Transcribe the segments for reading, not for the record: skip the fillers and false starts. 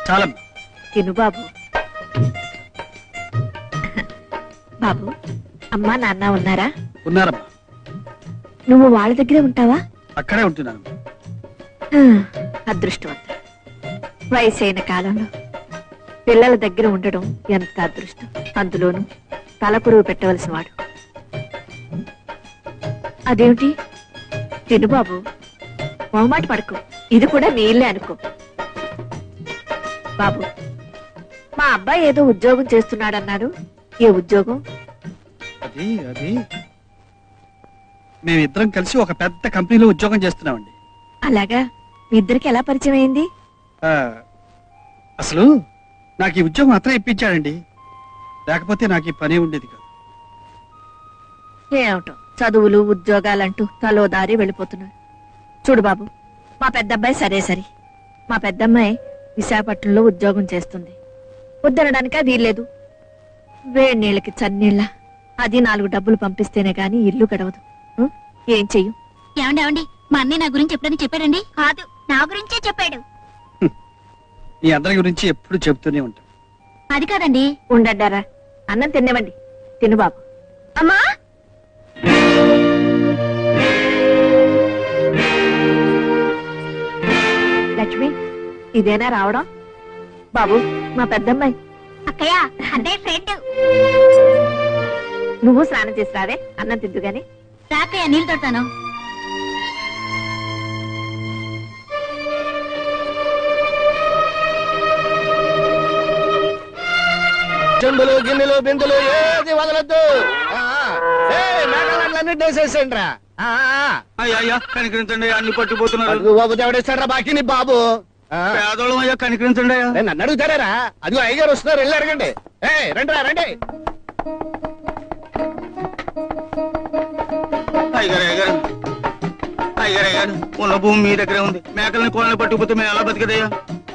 చాలా తిను బాబు. బాబు, అమ్మా నాన్న ఉన్నారా? ఉన్నారమ్మా. నువ్వు వాళ్ళ దగ్గరే ఉంటావా? అక్కడే ఉంటున్నాను. అదృష్టవంతుడు. వయసైన కాలంలో పిల్లల దగ్గర ఉండడం ఎంత అదృష్టం. అందులోనూ తలపురుగు పెట్టవలసిన వాడు. అదేమిటి? తిను బాబు, మొహమాట పడకు. ఇది కూడా నీ ఇల్లే అనుకో. బాబు, మా అబ్బాయి ఏదో ఉద్యోగం చేస్తున్నాడన్నాడు. ఏ ఉద్యోగం? అది అది మేమిద్దరం కలిసి ఒక పెద్ద కంపెనీలో ఉద్యోగం చేస్తున్నామండి. అలాగా? మీ ఇద్దరికి ఎలా పరిచయం అయింది? అసలు నాకు ఈ ఉద్యోగం అతనే ఇప్పించాడండి. లేకపోతే నాకు ఈ పని ఉండేది కాదు. ఏమిటో చదువులు ఉద్యోగాలంటూ తలో దారి వెళ్ళిపోతున్నాడు. చూడు బాబు, మా పెద్దబ్బాయి సరే. మా పెద్దమ్మాయి విశాఖపట్నంలో ఉద్యోగం చేస్తుంది. వద్దనడానిక వీల్లేదు. వేడి నీళ్ళకి చన్నీళ్ళ. అది 4 డబ్బులు పంపిస్తేనే గాని ఇల్లు గడవదు. ఏం చెయ్యం? ఏమండి, మా అన్నయ్య నా గురించి ఎప్పుడైనా చెప్పాడండి? కాదు, నా గురించే చెప్పాడు. మీ అందరి గురించి ఎప్పుడు చెబుతూనే ఉంటాను. అది కాదండి. ఉండడ్డారా, అన్నం తినేవండి. తిను బాబు. అమ్మా, లక్ష్మి, ఇదేనా రావడం? బాబు, మా పెద్దమ్మాయి. అక్కయ్య, అన్నయ్య ఫ్రెండ్. నువ్వు స్నానం చేసి రావే, అన్నం తిద్దు గాని. రాకయ్య, నీళ్ళు తొడతాను. చెంబులు గిన్నెలు బిందులు ఏది వదలొద్దు. మేఘాలన్నీ డేసేసేయండి రా. అయ్యా కనికరించండి, అన్ని పట్టుకుపోతున్నారు. బాబు దేవుడేస్తాడ్రా బాకీ నీ బాబు. పేదోళం అయ్యా, కనికరించండి. నన్ను అడుగుతారా? అదిగో అయ్యగారు వస్తున్నారు, వెళ్ళి అడగండి. రండి రండి. అయ్యారు ఉన్న భూమి మీ దగ్గరే ఉంది. మేకల్ని కోళ్ళని పట్టుకుపోతే మేము ఎలా బతికదయ్యా?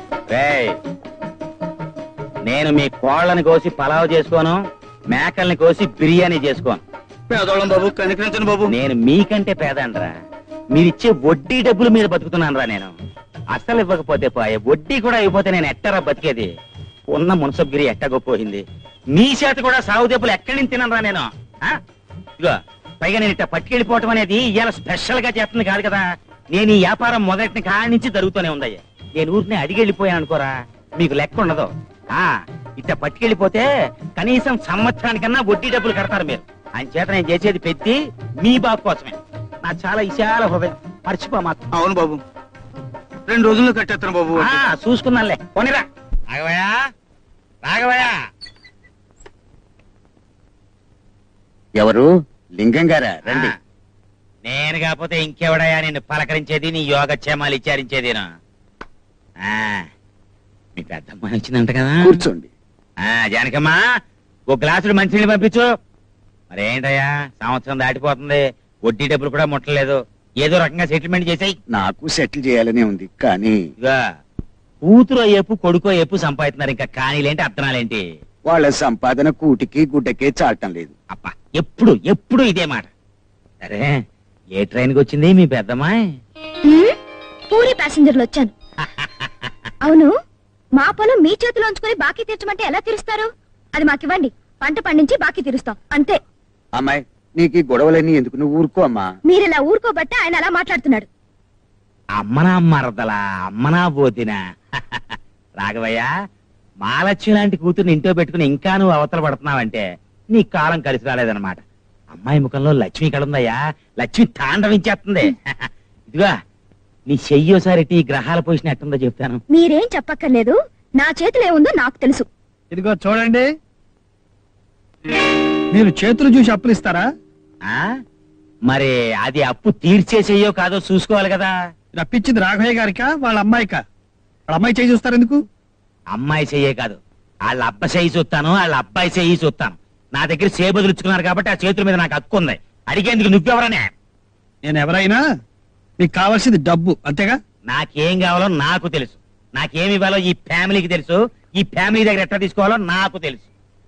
నేను మీ కోళ్ళని కోసి పలావ్ చేసుకోను, మేకల్ని కోసి బిర్యానీ చేసుకోను. పేదోళం బాబు, కనికరించండి బాబు. నేను మీకంటే పేదండ్రా. మీరిచ్చే వడ్డీ డబ్బులు మీద బతుకుతున్నాను రా. నేను అసలు ఇవ్వకపోతే పోయే, వడ్డీ కూడా అయిపోతే నేను ఎట్టరా బతికేది? ఉన్న మున్సబ్గిరి ఎట్టగొప్పోయింది. మీ చేత కూడా సాగు దెబ్బలు ఎక్కడి నుంచి తినరా నేను? ఇగో పైగా నేను ఇట్ట పట్టుకెళ్ళిపోవటం అనేది ఇవాళ స్పెషల్ గా చేస్తుంది కాదు కదా. నేను ఈ వ్యాపారం మొదటి కాడి నుంచి జరుగుతూనే ఉందయ్యా. నేను ఊరిని అడిగెళ్ళిపోయాను అనుకోరా, మీకు లెక్క ఉండదు. ఇట్ట పట్టుకెళ్ళిపోతే కనీసం సంవత్సరానికన్నా వడ్డీ డబ్బులు కడతారు మీరు. ఆయన చేత నేను చేసేది పెట్టి మీ బాబు కోసమే. నాకు చాలా విశాల హృదయం, మర్చిపో మాత్రం. అవును బాబు, 2 రోజుల్లో కట్టేస్తాను బాబు. చూసుకున్నానులే, పోనీరా. రాఘవయ్యా. ఎవరు? లింగం గారా? రండి. నేను కాకపోతే ఇంకెవడయా నిన్ను పలకరించేది, నీ యోగక్షేమాలు విచారించేది? మీ పెద్దమ్మ వచ్చిందంట కదా, కూర్చోండి. జానకమ్మా, ఓ గ్లాసుడు మంచినీళ్ళు పంపించు. మరేంటయ్యా, సంవత్సరం దాటిపోతుంది, వడ్డీ డబ్బులు కూడా ముట్టలేదు. ఏదో రకంగా సెటిల్మెంట్ చేసాయి. నాకు సెటిల్ చేయాలనే ఉంది, కానీ ఇగా కూతురు అయ్యేపు కొడుకు అయ్యేపు సంపాదిస్తున్నారు. ఇంకా కానీలేంటి అర్థనాలేంటి? వాళ్ళ సంపాదన కూటికి గుడ్డకే చాటం లేదు. అప్పా, ఎప్పుడు ఇదే మాట. సరే, ఏ ట్రైన్కి వచ్చింది మీ పెద్దమ్మాయి? పూరి ప్యాసింజర్లు వచ్చాను. అవును, మా పొలం మీ చేతిలో ఉంచుకొని బాకీ తీర్చమంటే ఎలా తీరుస్తారు? అది మాకివ్వండి, పంట పండించి బాకీ తీరుస్తాం అంతే. అమ్మాయి, నీకు ఈ గొడవలన్నీ ఎందుకు? నువ్వు ఊరుకో అమ్మా. మీరిలా ఊరుకోబట్టే ఆయన అలా మాట్లాడుతున్నాడు. అమ్మనా మరదలా, అమ్మనా పోతినా? రాఘవయ్య, మహాలక్ష్మి లాంటి కూతుర్ని ఇంట్లో పెట్టుకుని ఇంకా నువ్వు అవతల పడుతున్నావంటే నీ కాలం కలిసి రాలేదన్నమాట. అమ్మాయి ముఖంలో లక్ష్మి కడుందయ్యా, లక్ష్మి తాండవించేస్తుంది. ఇదిగా నీ చెయ్యోసారి ఈ గ్రహాల పొజిషన్ ఎట్టుందో చెప్తాను. మీరేం చెప్పక్కర్లేదు, నా చేతిలో ఏముందో నాకు తెలుసు. ఇదిగో చూడండి, మీరు చేతులు చూసి అప్పులు ఇస్తారా? మరి అది అప్పు తీర్చేసేయో కాదో చూసుకోవాలి కదా. రప్పించింది రాఘవయ్య గారికా వాళ్ళ అమ్మాయికా? వాళ్ళ అమ్మాయి చేయి చూస్తారు ఎందుకు? అమ్మాయి చెయ్యే కాదు, వాళ్ళ అబ్బ చెయ్యి చూస్తాను, వాళ్ళ అబ్బాయి చెయ్యి చూస్తాను. నా దగ్గర చేబదులుచుకున్నారు కాబట్టి ఆ చేతుల మీద నాకు హక్కు ఉంది. అడిగేందుకు నువ్వెవరనే? నేను ఎవరైనా మీకు కావాల్సింది డబ్బు, అంతేగా? నాకేం కావాలో నాకు తెలుసు, నాకేమి ఇవ్వాలో ఈ ఫ్యామిలీకి తెలుసు, ఈ ఫ్యామిలీ దగ్గర ఎట్లా తీసుకోవాలో నాకు తెలుసు.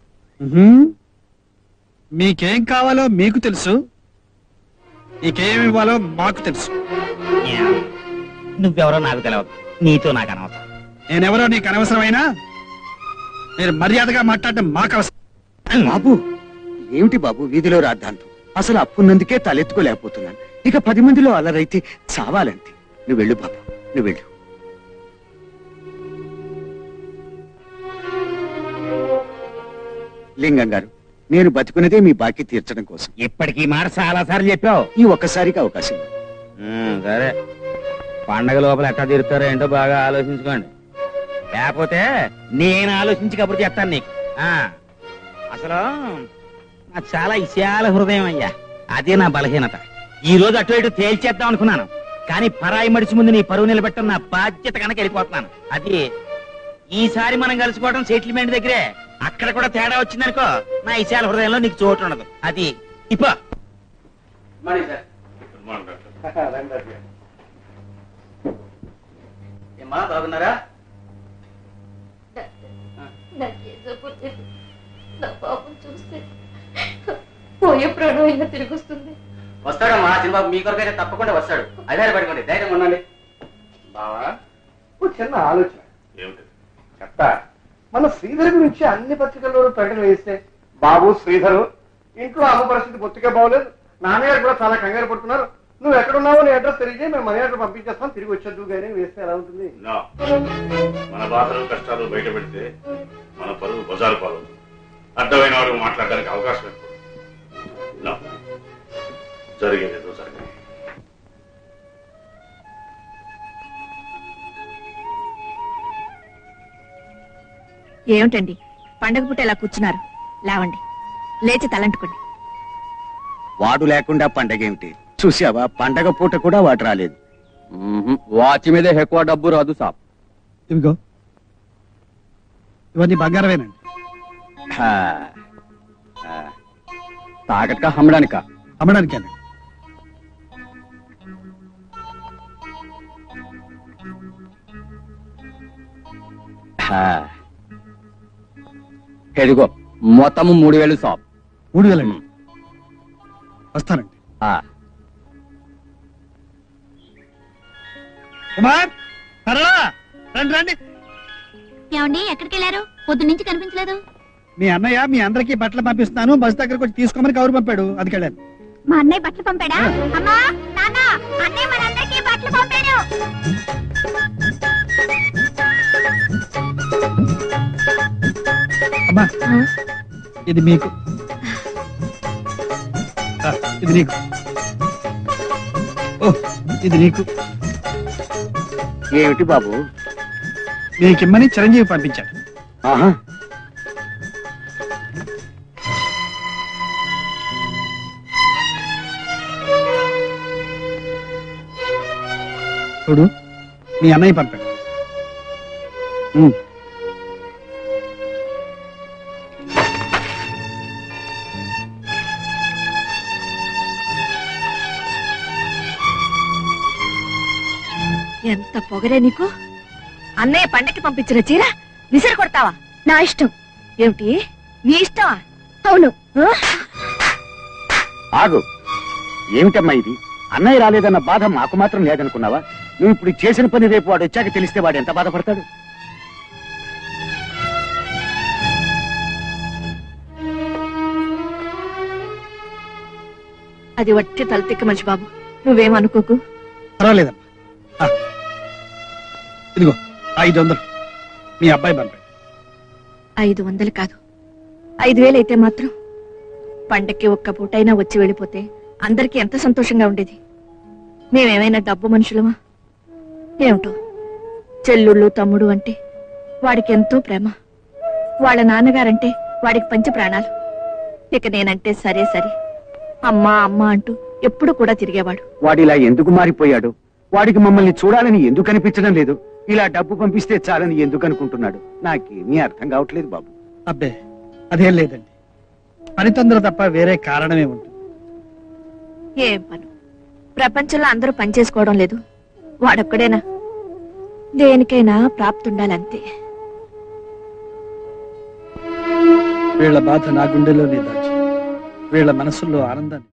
మీకేం కావాలో మీకు తెలుసు, నీకేమి ఇవ్వాలో మాకు తెలుసు. నువ్వెవరో నాకు తెలియదు, నీతో నాకు అనవసరం. నేనెవరో నీకు అనవసరమైనా నేను మర్యాదగా మాట్లాడటం మాకు అవసరం. బాబు ఏమిటి బాబు వీధిలో రాద్దాంతం? అసలు అప్పున్నందుకే తలెత్తుకోలేకపోతున్నాను. ఇక 10 మందిలో అల్లరైతే చావాలంతే. నువ్వు వెళ్ళు బాబు, నువ్వు వెళ్ళు. లింగం గారు, నేను బతుకున్నదే మీ బాకీ తీర్చడం కోసం. ఇప్పటికీ మాట చాలా సార్లు చెప్పావు. ఈ ఒక్కసారికి అవకాశం ఇవ్వండి. సరే, పండగ లోపల ఎట్లా తీరుతారో ఏంటో బాగా ఆలోచించుకోండి. లేకపోతే నేను ఆలోచించి కబురు చెప్తాను నీకు. అసలు నాకు చాలా విశాల హృదయం అయ్యా, అదే నా బలహీనత. ఈ రోజు అటు ఇటు తేల్చేద్దాం అనుకున్నాను, కానీ పరాయి మడిచి ముందు నీ పరువు నిలబెట్టడం నా బాధ్యత కనుక వెళ్ళిపోతున్నాను. అది ఈసారి మనం కలుసుకోవడం సెటిల్మెంట్ దగ్గరే. అక్కడ కూడా తేడా వచ్చిందనుకో, నా విశాల హృదయంలో నీకు చోటు ఉండదు. అది ఇప్ప బాగున్నారా? పోయే ప్రాణం అయినా తిరిగి వస్తుంది. వస్తాడమ్మా చిన్నబాబు, మీ కొరకైతే తప్పకుండా వస్తాడు. అదే పడుకోండి, ధైర్యం ఉండండి. బావా ఓ చిన్న ఆలోచన. ఏమిటి చెప్తా. మన శ్రీధర్ గురించి అన్ని పత్రికల్లో ప్రకటన వేస్తే బాబు శ్రీధరు ఇంట్లో అమ్మ పరిస్థితి బొత్తిగా బాగోలేదు, నాన్నగారు కూడా చాలా కంగారు పడుతున్నారు, నువ్వు ఎక్కడున్నావో నీ అడ్రస్ తెలియజే, మేము మనీ ఆర్డర్ పంపించేస్తాం, తిరిగి వచ్చేద్దు కానీ వేస్తే ఎలా ఉంటుంది? మన బాధలు కష్టాలు బయట పెడితే మన పరువు బజారు పాలవుతుంది. అడ్డమైన వాడు మాట్లాడడానికి అవకాశం ఎక్కువ. జరిగేది ఏదో జరిగింది. ఏమిటండి పండగ పూట ఇలా కూర్చున్నారు? లేవండి, లేచి తలంటుకోండి. వాడు లేకుండా పండగ ఏమిటి? చూసావా, పండగ పూట కూడా వాడు రాలేదు. వాచ్ మీదే ఎక్కువ డబ్బు రాదు సాబ్. ఇవిగో ఇవన్నీ బంగారమేనండి. తాకట్కా అమ్మడానికా? అమ్మడానికేనండి. ఎదిగో మొత్తం 3000 సాబ్. 3000 వస్తానండి. కుమార్, సరళా, రండి రండి. ఏమండి ఎక్కడికి వెళ్ళారు? పొద్దు నుంచి కనిపించలేదు. మీ అన్నయ్య మీ అందరికీ బట్టలు పంపిస్తున్నాను, బస్ దగ్గరకు వచ్చి తీసుకోమని కౌరు పంపాడు, అది వెళ్ళాను. మా అన్నయ్య బట్టలు పంపాడా? అమ్మా నాన్న, అన్నయ్య మనందరికీ బట్టలు పంపాడు. అమ్మా, ఇది మీకు, ఇది నీకు, ఓ ఇది నీకు. ఏమిటి బాబు? మీకిమ్మని చిరంజీవి పంపించాడు. ఆహా, చూడు, మీ అన్నయ్య పంపాడు. ఎంత పొగరే నీకు! అన్నయ్య పండక్కి పంపించిన చీర విసిరి కొడతావా? నా ఇష్టం. ఏమిటి నీ ఇష్టమా? అవును. ఆగు. ఏమిటమ్మా ఇది? అన్నయ్య రాలేదన్న బాధ మాకు మాత్రం లేదనుకున్నావా? నువ్వు ఇప్పుడు చేసిన పని రేపు వాడు వచ్చాక తెలిస్తే వాడు ఎంత బాధపడతాడు? అది వట్టి తలతిక్క మనిషి బాబు, నువ్వేమనుకోకు. పర్వాలేదమ్మా. ఇదిగో 500 మీ అబ్బాయి పంపాడు. 500 కాదు, 5000 అయితే మాత్రం పండక్కి ఒక్క పూటైనా వచ్చి వెళ్ళిపోతే అందరికీ ఎంత సంతోషంగా ఉండేది. మేమేమైనా డబ్బు మనుషులమా? ఏమిటో, చెల్లుళ్ళు తమ్ముడు అంటే వాడికి ఎంతో ప్రేమ, వాళ్ళ నాన్నగారంటే వాడికి పంచ ప్రాణాలు. ఇక నేనంటే సరే సరే అమ్మా అమ్మా అంటూ ఎప్పుడు కూడా తిరిగేవాడు. వాడిలా ఎందుకు మారిపోయాడు? వాడికి మమ్మల్ని చూడాలని ఎందుకు అనిపించడం లేదు? ఇలా డబ్బు పంపిస్తే చాలని ఎందుకు అనుకుంటున్నాడు? నాకేమీ అర్థం కావట్లేదు బాబు. అబ్బే, అదేం లేదండి, పని తొందర తప్ప వేరే కారణమే ఉంటుంది. ఏం పను, ప్రపంచంలో అందరూ పని చేసుకోవడం లేదు, వాడొక్కడేనా? దేనికైనా ప్రాప్తి ఉండాలంతే. వీళ్ళ బాధ నా గుండెలోనే దాచి వీళ్ళ మనసుల్లో ఆనందాన్ని